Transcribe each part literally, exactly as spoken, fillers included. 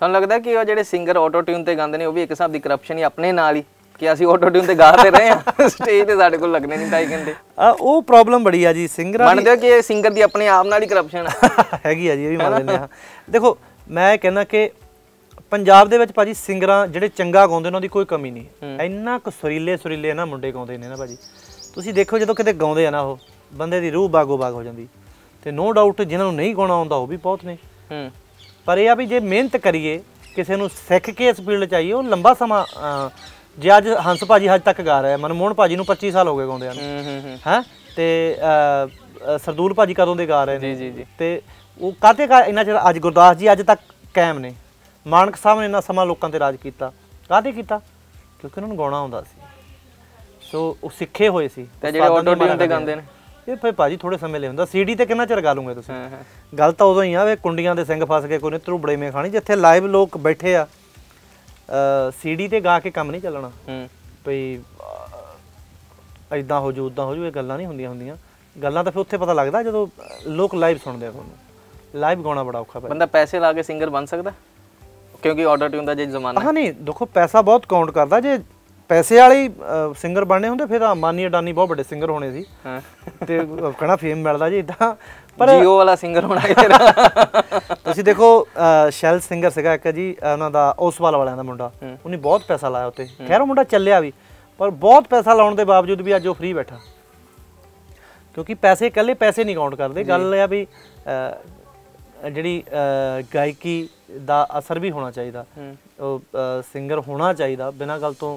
ਤੁਹਾਨੂੰ ਲੱਗਦਾ ਕਿ ਉਹ ਜਿਹੜੇ ਸਿੰਗਰ ਆਟੋ ਟਿਊਨ ਤੇ ਗਾਉਂਦੇ ਨੇ ਉਹ ਵੀ ਇੱਕ ਹਿਸਾਬ ਦੀ ਕਰਪਸ਼ਨ ਹੀ ਆਪਣੇ ਨਾਲ ਹੀ ਕਿ ਅਸੀਂ ਆਟੋ ਟਿਊਨ ਤੇ ਗਾ ਤੇ ਰਹੇ ਹਾਂ ਸਟੇਜ ਤੇ ਸਾਡੇ ਕੋਲ ਲੱਗਣੇ ਨਹੀਂ ਢਾਈ ਘੰਟੇ ਆ ਉਹ ਪ੍ਰੋਬਲਮ ਬੜੀ ਆ ਜੀ ਸਿੰਗਰਾਂ ਦੀ। ਮੰਨਦੇ ਹੋ ਕਿ ਇਹ ਸਿੰਗਰ ਦੀ ਆਪਣੇ ਆਪ ਨਾਲ ਹੀ ਕਰਪਸ਼ਨ ਹੈਗੀ ਆ ਜੀ, ਇਹ ਵੀ ਮੰਨ ਲੈਂਦੇ ਹਾਂ। ਦੇਖੋ ਮੈਂ ਕਹਿੰਦਾ ਕਿ ਪੰਜਾਬ ਦੇ ਵਿੱਚ ਭਾਜੀ ਸਿੰਗਰਾਂ ਜਿਹੜੇ ਚੰਗਾ ਗਾਉਂਦੇ ਉਹਨਾਂ ਦੀ ਕੋਈ ਕਮੀ ਨਹੀਂ। ਇੰਨਾ ਕੁ ਸੁਰੀਲੇ ਸੁਰੀਲੇ ਨਾ ਮੁੰਡੇ ਗਾਉਂਦੇ ਨੇ ਨਾ ਭਾਜੀ, ਤੁਸੀਂ ਦੇਖੋ ਜਦੋਂ ਕਿਤੇ ਗਾਉਂਦੇ ਆ ਨਾ ਉਹ ਬੰਦੇ ਦੀ ਰੂਹ ਬਾਗੋ ਬਾਗ ਹੋ ਜਾਂਦੀ। ਤੇ ਨੋ ਡਾਊਟ ਜਿਨ੍ਹਾਂ ਨੂੰ ਨਹੀਂ ਗਾਉਣਾ ਆਉਂਦਾ ਉਹ ਵੀ ਬਹੁਤ ਨੇ, ਪਰ ਇਹ ਆ ਵੀ ਜੇ ਮਿਹਨਤ ਕਰੀਏ ਕਿਸੇ ਨੂੰ ਸਿੱਖ ਕੇ ਇਸ ਫੀਲਡ 'ਚ ਆਈਏ ਉਹ ਲੰਬਾ ਸਮਾਂ। ਜੇ ਅੱਜ ਹੰਸ ਭਾਜੀ ਹਜੇ ਤੱਕ ਗਾ ਰਿਹਾ, ਮਨਮੋਹਨ ਭਾਜੀ ਨੂੰ ਪੱਚੀ ਸਾਲ ਹੋ ਗਏ ਗਾਉਂਦਿਆਂ ਨੂੰ ਹੈਂ, ਤੇ ਸਰਦੂਲ ਭਾਜੀ ਕਦੋਂ ਦੇ ਗਾ ਰਹੇ ਨੇ ਜੀ ਜੀ ਤੇ ਉਹ ਕਾਹਤੇ ਇੰਨਾ ਚਿਰ ਅੱਜ ਗੁਰਦਾਸ ਜੀ ਅੱਜ ਤੱਕ ਕਾਇਮ ਨੇ। ਮਾਨਕ ਸਾਹਿਬ ਨੇ ਇੰਨਾ ਸਮਾਂ ਲੋਕਾਂ ਤੇ ਰਾਜ ਕੀਤਾ, ਕਾਹਤੇ ਕੀਤਾ? ਕਿਉਂਕਿ ਉਹਨਾਂ ਨੂੰ ਗਾਉਣਾ ਆਉਂਦਾ ਸੀ, ਸੋ ਉਹ ਸਿੱਖੇ ਹੋਏ ਸੀ। ਤੇ ਜਿਹੜੇ ਆਟੋ ਟਿਊਨ ਤੇ ਗਾਉਂਦੇ ਨੇ ਇਹ ਫਿਰ ਭਾਜੀ ਥੋੜੇ ਸਮੇਂ ਲਈ ਹੁੰਦਾ। ਸੀਡੀ ਤੇ ਕਿੰਨਾ ਚਿਰ ਗਾ ਲੂੰਗੇ ਤੁਸੀਂ? ਗੱਲ ਤਾਂ ਉਦੋਂ ਹੀ ਆ ਵੇ ਕੁੰਡੀਆਂ ਦੇ ਸਿੰਘ ਫਸ ਕੇ ਕੋਈ ਨੇ ਧਰੂਬੜੇ ਮੇ ਖਾਣੀ। ਜਿੱਥੇ ਲਾਈਵ ਲੋਕ ਬੈਠੇ ਆ ਸੀਡੀ ਤੇ ਗਾ ਕੇ ਕੰਮ ਨਹੀਂ ਚੱਲਣਾ ਭਈ ਇਦਾਂ ਹੋ ਜੂ ਉਦਾਂ ਹੋ ਜੂ, ਇਹ ਗੱਲਾਂ ਨਹੀਂ ਹੁੰਦੀਆਂ ਹੁੰਦੀਆਂ ਗੱਲਾਂ ਤਾਂ ਫਿਰ ਉੱਥੇ ਪਤਾ ਲੱਗਦਾ ਜਦੋਂ ਲੋਕ ਲਾਈਵ ਸੁਣਦੇ ਆ। ਤੁਹਾਨੂੰ ਲਾਈਵ ਗਾਉਣਾ ਬੜਾ ਔਖਾ। ਬੰਦਾ ਪੈਸੇ ਲਾ ਕੇ ਸਿੰਗਰ ਬਣ ਸਕਦਾ ਕਿਉਂਕਿ ਆਟੋ ਟਿਊਨ ਦਾ ਜੇ ਜ਼ਮਾਨਾ। ਹਾਂ ਨਹੀਂ ਦੇਖੋ ਪੈਸਾ ਬਹੁਤ ਕਾਊਂਟ ਕਰਦਾ। ਜੇ ਪੈਸੇ ਵਾਲੇ ਸਿੰਗਰ ਬਣਨੇ ਹੁੰਦੇ ਫਿਰ ਤਾਂ ਅੰਬਾਨੀ ਅਡਾਨੀ ਬਹੁਤ ਵੱਡੇ ਸਿੰਗਰ ਹੋਣੇ ਸੀ ਤੇ ਕਹਿਣਾ ਫੇਮ ਮਿਲਦਾ ਜੀ ਇਦਾਂ। ਪਰ ਜੀਓ ਵਾਲਾ ਸਿੰਗਰ ਹੋਣਾ ਚਾਹੀਦਾ। ਤੁਸੀਂ ਦੇਖੋ ਸ਼ੈਲ ਸਿੰਗਰ ਸੀਗਾ ਇੱਕ ਜੀ ਉਹਨਾਂ ਦਾ ਓਸਵਾਲ ਵਾਲਿਆਂ ਦਾ ਮੁੰਡਾ, ਉਹਨੇ ਬਹੁਤ ਪੈਸਾ ਲਾਇਆ ਉੱਤੇ। ਖੈਰ ਉਹ ਮੁੰਡਾ ਚੱਲਿਆ ਵੀ, ਪਰ ਬਹੁਤ ਪੈਸਾ ਲਾਉਣ ਦੇ ਬਾਵਜੂਦ ਵੀ ਅੱਜ ਉਹ ਫ੍ਰੀ ਬੈਠਾ ਕਿਉਂਕਿ ਪੈਸੇ ਇਕੱਲੇ ਪੈਸੇ ਨਹੀਂ ਕਾਊਂਟ ਕਰਦੇ। ਗੱਲ ਇਹ ਆ ਵੀ ਜਿਹੜੀ ਗਾਇਕੀ ਦਾ ਅਸਰ ਵੀ ਹੋਣਾ ਚਾਹੀਦਾ, ਉਹ ਸਿੰਗਰ ਹੋਣਾ ਚਾਹੀਦਾ ਬਿਨਾਂ ਗੱਲ ਤੋਂ।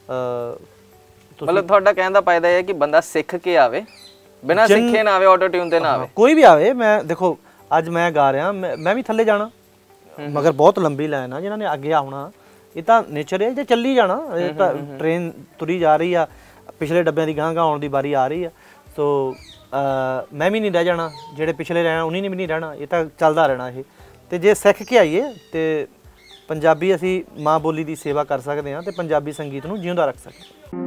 ਮਤਲਬ ਤੁਹਾਡਾ ਕਹਿਣ ਦਾ ਫਾਇਦਾ ਇਹ ਹੈ ਕਿ ਬੰਦਾ ਸਿੱਖ ਕੇ ਆਵੇ, ਬਿਨਾਂ ਸਿੱਖੇ ਨਾ ਆਵੇ, ਆਟੋ ਟਿਊਨ ਤੇ ਨਾ ਆਵੇ, ਕੋਈ ਵੀ ਆਵੇ। ਮੈਂ ਦੇਖੋ ਅੱਜ ਮੈਂ ਗਾ ਰਿਹਾ, ਮੈਂ ਵੀ ਥੱਲੇ ਜਾਣਾ ਮਗਰ ਬਹੁਤ ਲੰਬੀ ਲਾਈਨ ਆ ਜਿਹਨਾਂ ਨੇ ਅੱਗੇ ਆਉਣਾ। ਇਹ ਤਾਂ ਨੇਚਰ ਹੈ ਜੇ ਚੱਲੀ ਜਾਣਾ। ਇਹ ਤਾਂ ਟ੍ਰੇਨ ਤੁਰੀ ਜਾ ਰਹੀ ਆ, ਪਿਛਲੇ ਡੱਬਿਆਂ ਦੀ ਗਾਂ ਗਾਂ ਆਉਣ ਦੀ ਵਾਰੀ ਆ ਰਹੀ ਆ। ਸੋ ਮੈਂ ਵੀ ਨਹੀਂ ਰਹਿ ਜਾਣਾ, ਜਿਹੜੇ ਪਿਛਲੇ ਰਹਿਣਾ ਉਹਨੀ ਨੇ ਵੀ ਨਹੀਂ ਰਹਿਣਾ। ਇਹ ਤਾਂ ਚੱਲਦਾ ਰਹਿਣਾ ਇਹ। ਤੇ ਜੇ ਸਿੱਖ ਕੇ ਆਈਏ ਤੇ ਪੰਜਾਬੀ ਅਸੀਂ ਮਾਂ ਬੋਲੀ ਦੀ ਸੇਵਾ ਕਰ ਸਕਦੇ ਹਾਂ ਤੇ ਪੰਜਾਬੀ ਸੰਗੀਤ ਨੂੰ ਜਿਉਂਦਾ ਰੱਖ ਸਕਦੇ ਹਾਂ।